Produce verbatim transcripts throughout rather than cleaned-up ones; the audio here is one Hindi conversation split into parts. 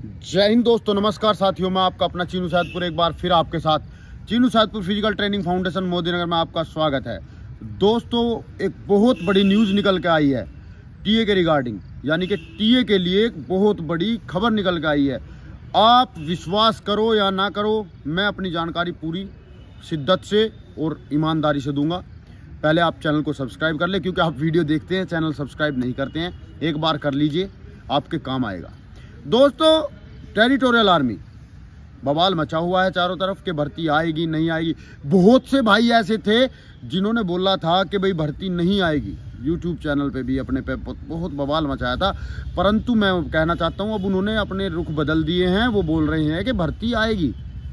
जय हिंद दोस्तों, नमस्कार साथियों। मैं आपका अपना चीनू सैदपुर एक बार फिर आपके साथ Chinu Saidpur physical training foundation Modi Nagar में आपका स्वागत है। दोस्तों, एक बहुत बड़ी न्यूज़ निकल के आई है टीए के रिगार्डिंग, यानी कि टीए के लिए एक बहुत बड़ी खबर निकल के आई है। आप विश्वास करो या ना करो, मैं अपनी जानकारी पूरी शिद्दत से और ईमानदारी से दूंगा। पहले आप चैनल को सब्सक्राइब कर ले, क्योंकि आप वीडियो देखते हैं, चैनल सब्सक्राइब नहीं करते हैं। एक बार कर लीजिए, आपके काम आएगा। दोस्तों, टेरिटोरियल आर्मी बवाल मचा हुआ है चारों तरफ कि भर्ती आएगी नहीं आएगी। बहुत से भाई ऐसे थे जिन्होंने बोला था कि भाई भर्ती नहीं आएगी। यूट्यूब चैनल पे भी अपने पे बहुत बवाल मचाया था, परंतु मैं कहना चाहता हूं अब उन्होंने अपने रुख बदल दिए हैं। वो बोल रहे हैं कि भर्ती आएगी।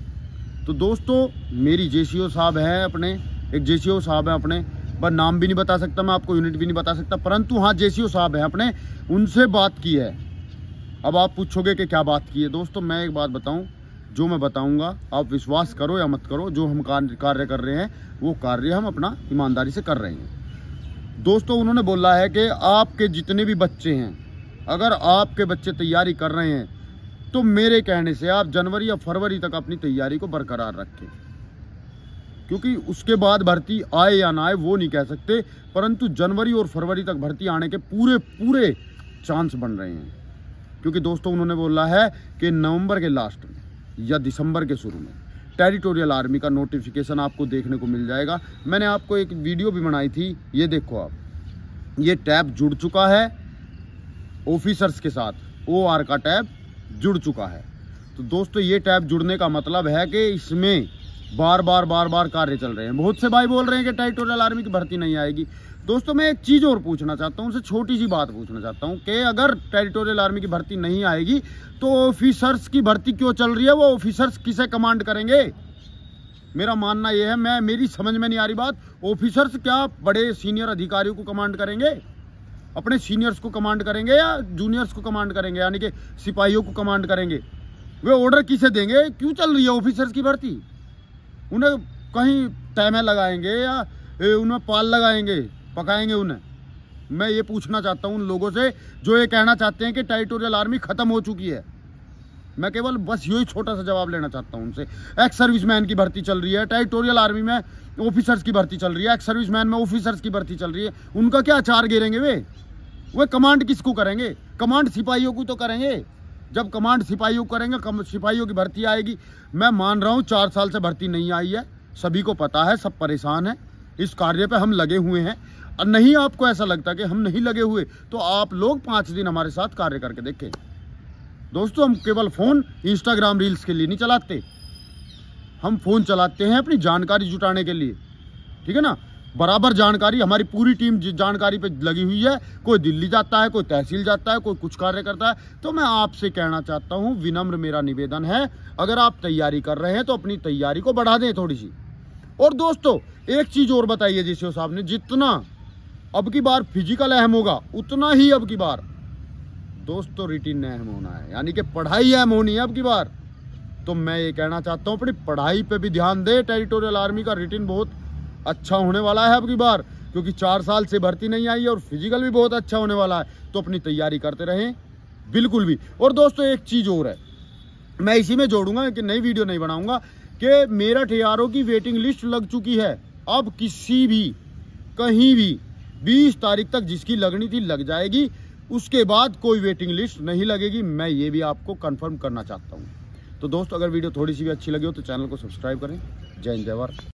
तो दोस्तों, मेरी जेसीओ साहब है, अपने एक जेसीओ साहब है अपने, पर नाम भी नहीं बता सकता मैं आपको, यूनिट भी नहीं बता सकता, परंतु हाँ जेसीओ साहब है अपने, उनसे बात की है। अब आप पूछोगे कि क्या बात की है। दोस्तों, मैं एक बात बताऊं, जो मैं बताऊंगा आप विश्वास करो या मत करो, जो हम कार्य कर रहे हैं वो कार्य हम अपना ईमानदारी से कर रहे हैं। दोस्तों, उन्होंने बोला है कि आपके जितने भी बच्चे हैं, अगर आपके बच्चे तैयारी कर रहे हैं तो मेरे कहने से आप जनवरी या फरवरी तक अपनी तैयारी को बरकरार रखें, क्योंकि उसके बाद भर्ती आए या ना आए वो नहीं कह सकते, परंतु जनवरी और फरवरी तक भर्ती आने के पूरे पूरे चांस बन रहे हैं। क्योंकि दोस्तों, उन्होंने बोला है कि नवंबर के लास्ट में या दिसंबर के शुरू में टेरिटोरियल आर्मी का नोटिफिकेशन आपको देखने को मिल जाएगा। मैंने आपको एक वीडियो भी बनाई थी, ये देखो आप, ये टैब जुड़ चुका है ऑफिसर्स के साथ, ओ आर का टैब जुड़ चुका है। तो दोस्तों, ये टैब जुड़ने का मतलब है कि इसमें बार बार बार बार कार्य चल रहे हैं। बहुत से भाई बोल रहे हैं कि टेरिटोरियल आर्मी की भर्ती नहीं आएगी। दोस्तों, मैं एक चीज़ और पूछना चाहता हूं, उनसे छोटी सी बात पूछना चाहता हूं कि अगर टेरिटोरियल आर्मी की भर्ती नहीं आएगी तो ऑफिसर्स की भर्ती क्यों चल रही है? वो ऑफिसर्स किसे कमांड करेंगे? मेरा मानना यह है, मैं मेरी समझ में नहीं आ रही बात, ऑफिसर्स क्या बड़े सीनियर अधिकारियों को कमांड करेंगे, अपने सीनियर्स को कमांड करेंगे या जूनियर्स को कमांड करेंगे, यानी कि सिपाहियों को कमांड करेंगे? वे ऑर्डर किसे देंगे? क्यों चल रही है ऑफिसर्स की भर्ती? उन्हें कहीं टाइमें लगाएंगे या उन्हें पाल लगाएंगे, पकाएंगे उन्हें? मैं ये पूछना चाहता हूँ उन लोगों से जो ये कहना चाहते हैं कि टेरिटोरियल आर्मी खत्म हो चुकी है। मैं केवल बस यही छोटा सा जवाब लेना चाहता हूँ उनसे। एक्स सर्विसमैन की भर्ती चल रही है, टेरिटोरियल आर्मी में ऑफिसर्स की भर्ती चल रही है, एक्स सर्विसमैन में ऑफिसर्स की भर्ती चल रही है। उनका क्या चार गिरेंगे वे? वे कमांड किसको करेंगे? कमांड सिपाहियों को तो करेंगे। जब कमांड सिपाहियों को करेंगे, सिपाहियों की भर्ती आएगी। मैं मान रहा हूँ चार साल से भर्ती नहीं आई है, सभी को पता है, सब परेशान है, इस कार्य पे हम लगे हुए हैं। और नहीं आपको ऐसा लगता कि हम नहीं लगे हुए, तो आप लोग पाँच दिन हमारे साथ कार्य करके देखें। दोस्तों, हम केवल फ़ोन इंस्टाग्राम रील्स के लिए नहीं चलाते, हम फ़ोन चलाते हैं अपनी जानकारी जुटाने के लिए, ठीक है ना? बराबर जानकारी, हमारी पूरी टीम जानकारी पे लगी हुई है। कोई दिल्ली जाता है, कोई तहसील जाता है, कोई कुछ कार्य करता है। तो मैं आपसे कहना चाहता हूँ, विनम्र मेरा निवेदन है, अगर आप तैयारी कर रहे हैं तो अपनी तैयारी को बढ़ा दें थोड़ी सी। और दोस्तों, एक चीज़ और बताइए जेसीओ साहब ने, जितना अब की बार फिजिकल अहम होगा उतना ही अब की बार दोस्तों रिटिन अहम होना है, यानी कि पढ़ाई अहम होनी है अब की बार। तो मैं ये कहना चाहता हूँ, अपनी पढ़ाई पे भी ध्यान दे। टेरिटोरियल आर्मी का रिटिन बहुत अच्छा होने वाला है अब की बार, क्योंकि चार साल से भर्ती नहीं आई है और फिजिकल भी बहुत अच्छा होने वाला है। तो अपनी तैयारी करते रहें बिल्कुल भी। और दोस्तों, एक चीज़ और है, मैं इसी में जोड़ूंगा कि नई वीडियो नहीं बनाऊंगा, कि मेरठ एआरओ की वेटिंग लिस्ट लग चुकी है। अब किसी भी कहीं भी बीस तारीख तक जिसकी लगनी थी लग जाएगी, उसके बाद कोई वेटिंग लिस्ट नहीं लगेगी। मैं ये भी आपको कंफर्म करना चाहता हूँ। तो दोस्तों, अगर वीडियो थोड़ी सी भी अच्छी लगी हो तो चैनल को सब्सक्राइब करें। जय हिंद, जय भारत।